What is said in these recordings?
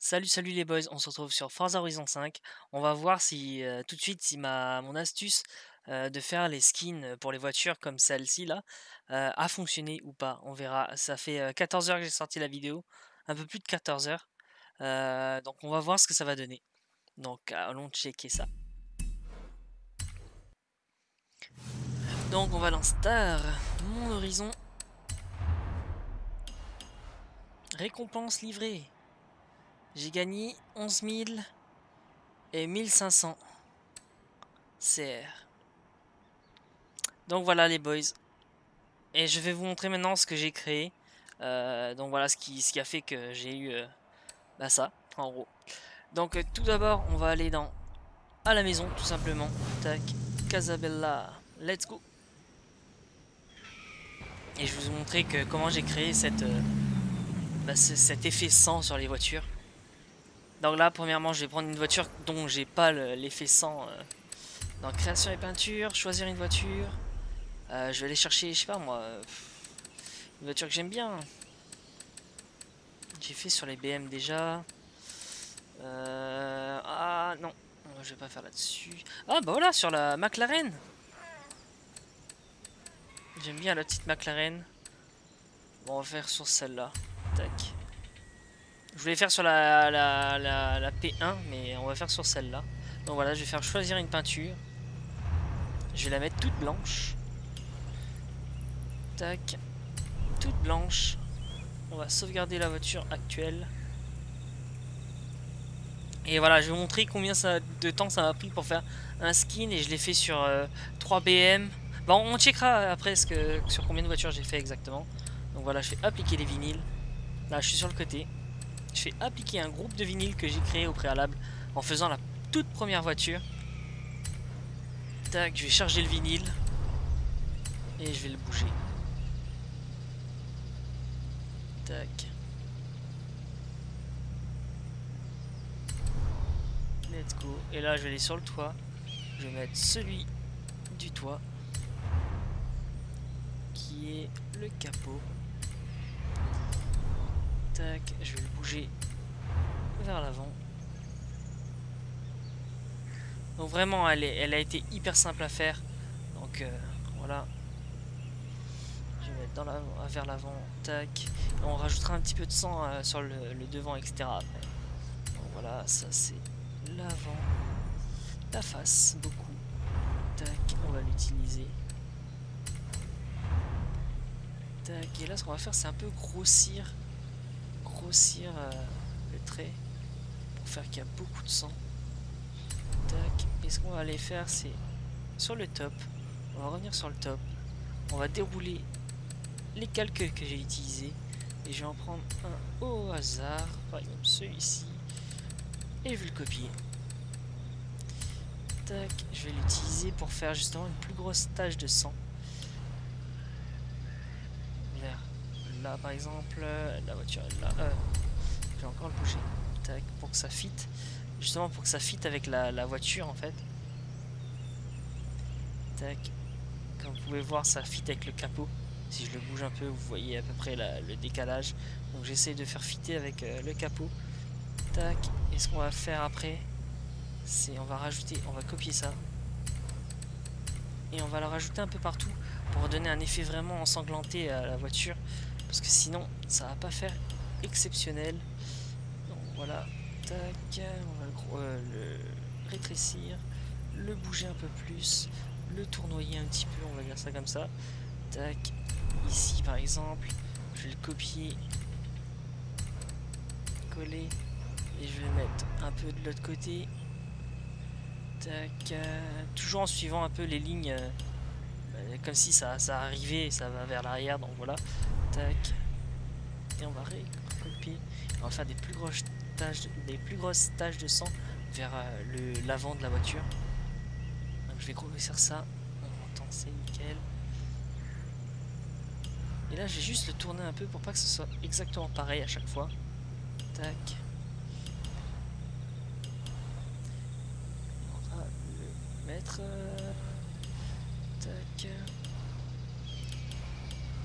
Salut les boys, on se retrouve sur Forza Horizon 5. On va voir si tout de suite si mon astuce de faire les skins pour les voitures comme celle-ci là a fonctionné ou pas. On verra. Ça fait 14 heures que j'ai sorti la vidéo, un peu plus de 14 heures. Donc on va voir ce que ça va donner. Donc allons checker ça. Donc on va dans Star, mon horizon, récompense livrée. J'ai gagné 11 000 et 1500 CR. Donc voilà les boys. Et je vais vous montrer maintenant ce que j'ai créé. Donc voilà ce qui a fait que j'ai eu ça, en gros. Donc tout d'abord, on va aller dans à la maison, tout simplement. Tac, Casabella, let's go. Et je vais vous montrer comment j'ai créé cet effet sang sur les voitures. Donc là, premièrement, je vais prendre une voiture dont j'ai pas l'effet sang. Dans création et peinture, choisir une voiture. Je vais aller chercher, je sais pas moi, une voiture que j'aime bien. J'ai fait sur les BM déjà. Ah non, je vais pas faire là-dessus. Ah bah voilà, sur la McLaren. J'aime bien la petite McLaren. Bon, on va faire sur celle-là. Tac. Je voulais faire sur la P1, mais on va faire sur celle-là. Donc voilà, je vais faire choisir une peinture. Je vais la mettre toute blanche. Tac. Toute blanche. On va sauvegarder la voiture actuelle. Et voilà, je vais vous montrer combien de temps ça m'a pris pour faire un skin. Et je l'ai fait sur 3 BM. Bon, on checkera après sur combien de voitures j'ai fait exactement. Donc voilà, je fais appliquer les vinyles. Là, je suis sur le côté. Je fais appliquer un groupe de vinyles que j'ai créé au préalable en faisant la toute première voiture. Tac, je vais charger le vinyle. Et je vais le bouger. Tac. Let's go. Et là, je vais aller sur le toit. Je vais mettre celui du toit qui est le capot. Tac, je vais le bouger vers l'avant. Donc vraiment, elle a été hyper simple à faire. Donc voilà. Je vais mettre vers l'avant. Tac. Et on rajoutera un petit peu de sang sur le devant, etc. Après. Donc voilà, ça c'est l'avant. La face, beaucoup. Tac, on va l'utiliser. Tac, et là ce qu'on va faire c'est un peu grossir le trait pour faire qu'il y a beaucoup de sang. Tac, et ce qu'on va aller faire c'est sur le top, on va revenir sur le top, on va dérouler les calculs que j'ai utilisés et je vais en prendre un au hasard, par exemple celui-ci, et je vais le copier. Tac, je vais l'utiliser pour faire justement une plus grosse tache de sang. Vers là par exemple, la voiture est là, je vais encore le bouger. Tac, pour que ça fit, justement pour que ça fit avec la voiture en fait. Tac, comme vous pouvez voir ça fit avec le capot. Si je le bouge un peu vous voyez à peu près le décalage. Donc j'essaie de faire fitter avec le capot. Tac, et ce qu'on va faire après c'est on va copier ça et on va le rajouter un peu partout pour donner un effet vraiment ensanglanté à la voiture parce que sinon ça va pas faire exceptionnel. Donc voilà, tac, on va le rétrécir, le bouger un peu plus, le tournoyer un petit peu, on va dire ça comme ça. Tac, ici par exemple, je vais le copier, coller et je vais le mettre un peu de l'autre côté. Tac, toujours en suivant un peu les lignes, comme si ça arrivait et ça va vers l'arrière, donc voilà. Tac, et on va recopier, on va faire des plus grosses taches de sang vers l'avant de la voiture. Donc je vais grossir ça, on entend, c'est nickel. Et là je vais juste le tourner un peu pour pas que ce soit exactement pareil à chaque fois. Tac. On va le mettre. Tac.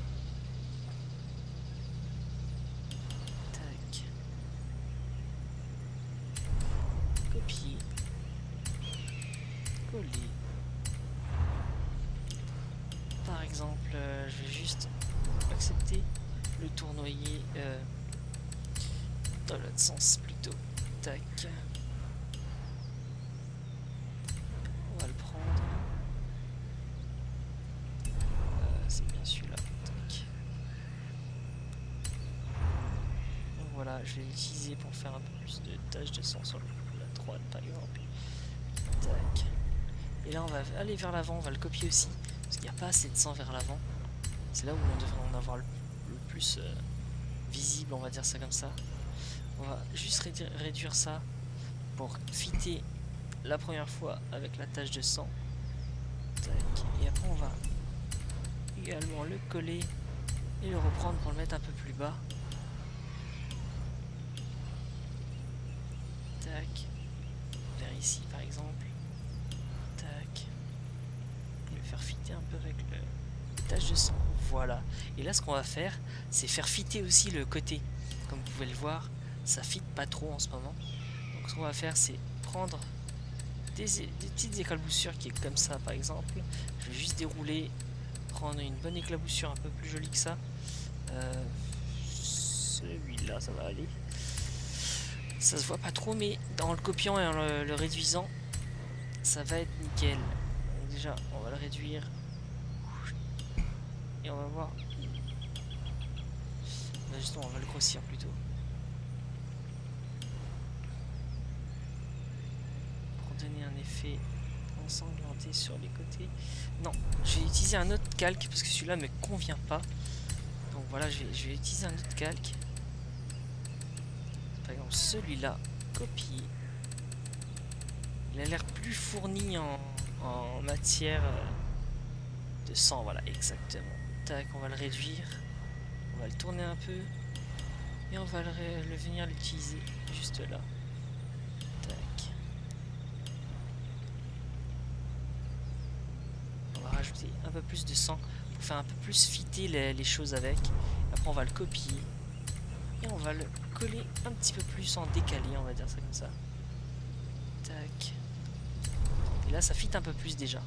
Tac. copier, coller. Par exemple, je vais juste accepter le tournoyer dans l'autre sens plutôt. Tac. On va le prendre. C'est bien celui-là. Tac. Donc voilà, je vais l'utiliser pour faire un peu plus de taches de sang sur la droite par exemple. Tac. Et là on va aller vers l'avant, on va le copier aussi. Parce qu'il n'y a pas assez de sang vers l'avant. C'est là où on devrait en avoir le plus visible, on va dire ça comme ça. On va juste réduire ça pour fitter la première fois avec la tache de sang. Tac. Et après on va également le coller et le reprendre pour le mettre un peu plus bas. Tac. Vers ici par exemple. Tac. Et le faire fitter un peu avec le tache de sang. Voilà. Et là ce qu'on va faire, c'est faire fitter aussi le côté. Comme vous pouvez le voir, ça fitte pas trop en ce moment. Donc ce qu'on va faire, c'est prendre des petites éclaboussures qui est comme ça par exemple. Je vais juste dérouler, prendre une bonne éclaboussure un peu plus jolie que ça. Celui-là, ça va aller. Ça se voit pas trop, mais dans le copiant et en le réduisant, ça va être nickel. Donc déjà, on va le réduire. Et on va voir. Bah justement, on va le grossir plutôt. Pour donner un effet ensanglanté sur les côtés. Non, je vais utiliser un autre calque parce que celui-là me convient pas. Donc voilà, je vais utiliser un autre calque. Par exemple, celui-là, copier. Il a l'air plus fourni en matière de sang, voilà, exactement. Tac, on va le réduire. On va le tourner un peu. Et on va venir l'utiliser juste là. Tac. On va rajouter un peu plus de sang pour faire un peu plus fitter les choses avec. Après, on va le copier. Et on va le coller un petit peu plus en décalé, on va dire ça comme ça. Tac. Et là, ça fit un peu plus déjà.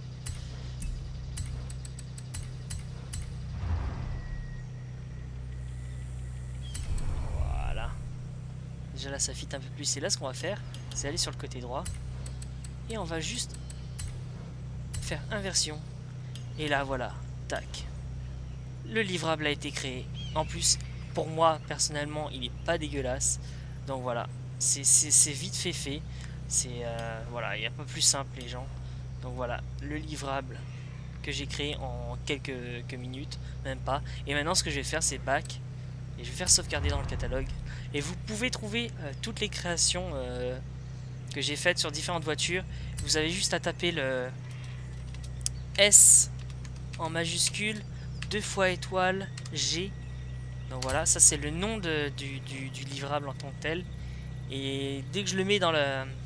Voilà. Déjà là, ça fit un peu plus. Et là, ce qu'on va faire, c'est aller sur le côté droit. Et on va juste faire inversion. Et là, voilà. Tac. Le livrable a été créé. En plus, pour moi, personnellement, il est pas dégueulasse. Donc voilà. C'est vite fait. C'est voilà, il n'y a pas plus simple les gens. Donc voilà, le livrable que j'ai créé en quelques minutes, même pas. Et maintenant ce que je vais faire c'est back. Et je vais faire sauvegarder dans le catalogue. Et vous pouvez trouver toutes les créations que j'ai faites sur différentes voitures. Vous avez juste à taper le S en majuscule, 2 fois étoile, G. Donc voilà, ça c'est le nom du livrable en tant que tel. Et dès que je le mets dans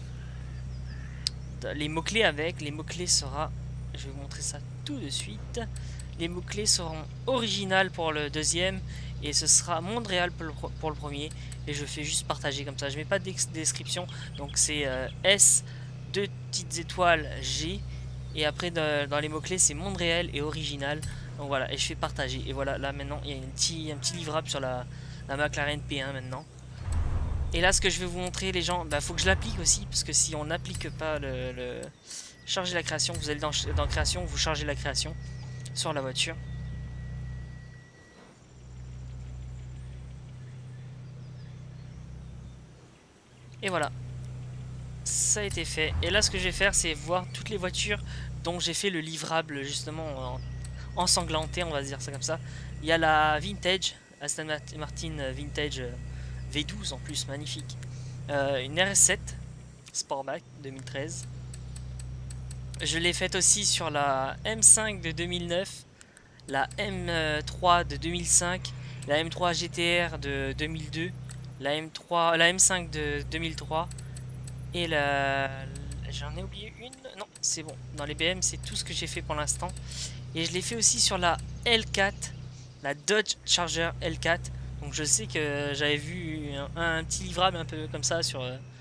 les mots-clés avec, les mots-clés sera, je vais vous montrer ça tout de suite. Les mots-clés seront original pour le deuxième et ce sera Montréal pour le premier. Et je fais juste partager comme ça, je mets pas de description. Donc c'est S, 2 petites étoiles, G. Et après dans les mots-clés c'est Montréal et original. Donc voilà, et je fais partager. Et voilà, là maintenant il y a un petit livrable sur la McLaren P1 maintenant. Et là ce que je vais vous montrer les gens, faut que je l'applique aussi. Parce que si on n'applique pas le charger la création, vous allez dans création, vous chargez la création sur la voiture. Et voilà, ça a été fait. Et là ce que je vais faire c'est voir toutes les voitures dont j'ai fait le livrable justement ensanglanté, on va dire ça comme ça. Il y a la Vintage, Aston Martin Vintage V12 en plus, magnifique. Une RS7 Sportback 2013. Je l'ai faite aussi sur la M5 de 2009, la M3 de 2005, la M3 GTR de 2002, la M5 de 2003 et j'en ai oublié une. Non, c'est bon. Dans les BM, c'est tout ce que j'ai fait pour l'instant. Et je l'ai fait aussi sur la L4, la Dodge Charger L4. Donc je sais que j'avais vu un petit livrable un peu comme ça sur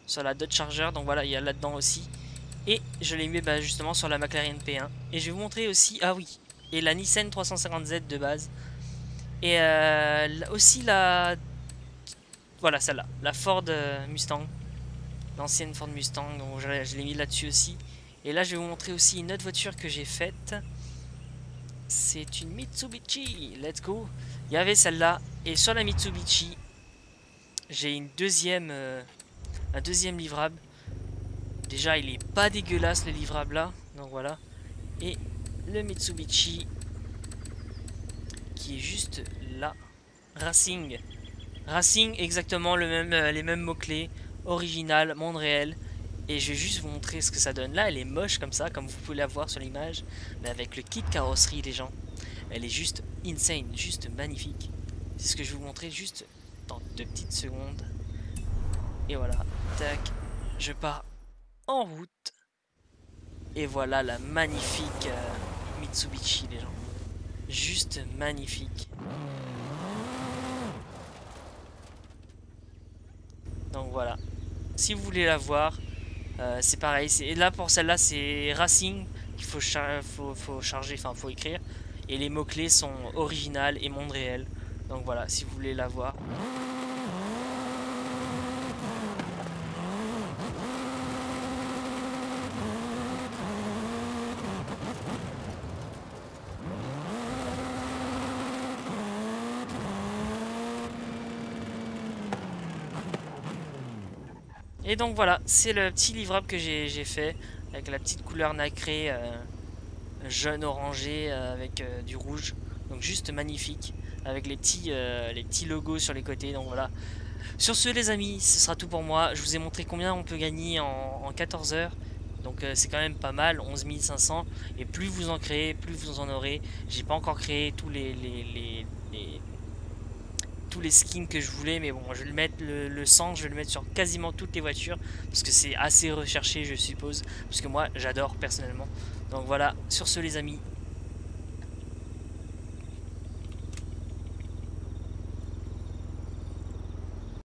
sur la Dodge Charger, donc voilà, il y a là-dedans aussi. Et je l'ai mis bah, justement sur la McLaren P1. Et je vais vous montrer aussi, ah oui, et la Nissan 350Z de base. Et aussi la, voilà celle-là, la Ford Mustang, l'ancienne Ford Mustang, donc je l'ai mis là-dessus aussi. Et là je vais vous montrer aussi une autre voiture que j'ai faite. C'est une Mitsubishi, let's go. Il y avait celle-là, et sur la Mitsubishi, j'ai une deuxième, un deuxième livrable. Déjà il est pas dégueulasse le livrable là, donc voilà. Et le Mitsubishi qui est juste là, Racing. Racing, exactement le même, les mêmes mots-clés, original, monde réel. Et je vais juste vous montrer ce que ça donne. Là, elle est moche comme ça, comme vous pouvez la voir sur l'image. Mais avec le kit carrosserie, les gens, elle est juste insane, juste magnifique. C'est ce que je vais vous montrer juste dans 2 petites secondes. Et voilà, tac, je pars en route. Et voilà la magnifique Mitsubishi, les gens. Juste magnifique. Donc voilà. Si vous voulez la voir, c'est pareil. Et là pour celle-là, c'est Racing qu'il faut, faut charger, enfin faut écrire. Et les mots-clés sont original et monde réel. Donc voilà, si vous voulez la voir. Et donc voilà, c'est le petit livrable que j'ai fait avec la petite couleur nacrée jaune orangé avec du rouge. Donc juste magnifique avec les petits logos sur les côtés. Donc voilà. Sur ce les amis, ce sera tout pour moi. Je vous ai montré combien on peut gagner en 14 heures. Donc c'est quand même pas mal, 11 500. Et plus vous en créez, plus vous en aurez. J'ai pas encore créé tous tous les skins que je voulais, mais bon, je vais le mettre le 100, je vais le mettre sur quasiment toutes les voitures parce que c'est assez recherché, je suppose, parce que moi j'adore personnellement. Donc voilà, sur ce les amis,